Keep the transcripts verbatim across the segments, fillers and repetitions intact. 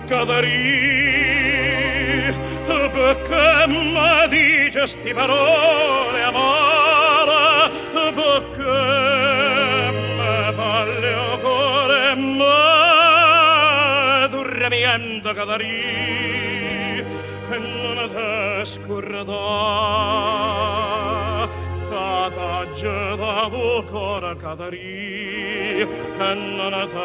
cadere, perché mi dice sti parole amore, perché mi parli o cuore, ma dormiendo cadere, e non te scordare, tata già tuo cuore cadere, e non te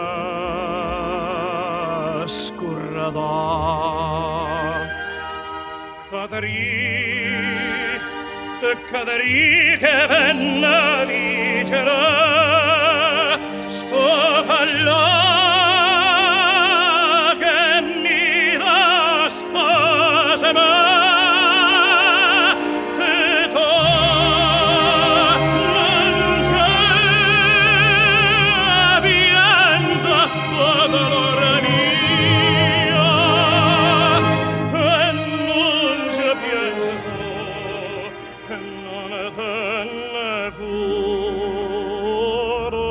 scordare. Cadere, cadere che venne dicere, sto parlare che mi dà spose me, e tu non c'è pienza sto dolore mio, e non c'è pienza tu, e non te ne cure.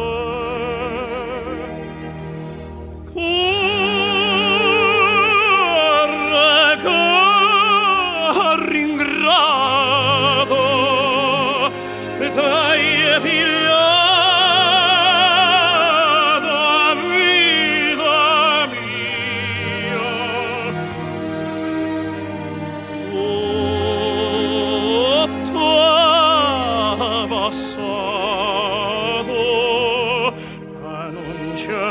Corre, corri ingrato, e t'hai pigliato a vita mia. Tutto è passato, ma non c'è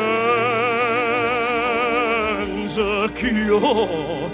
pienza che io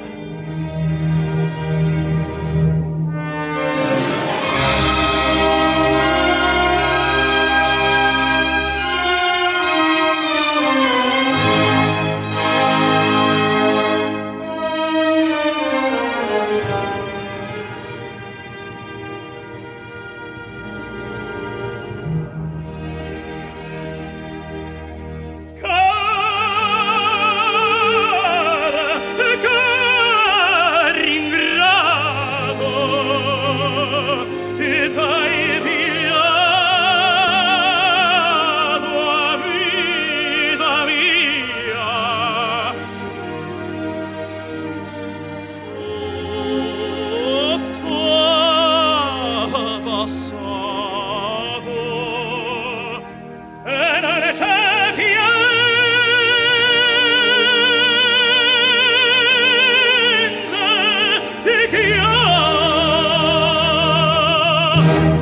Io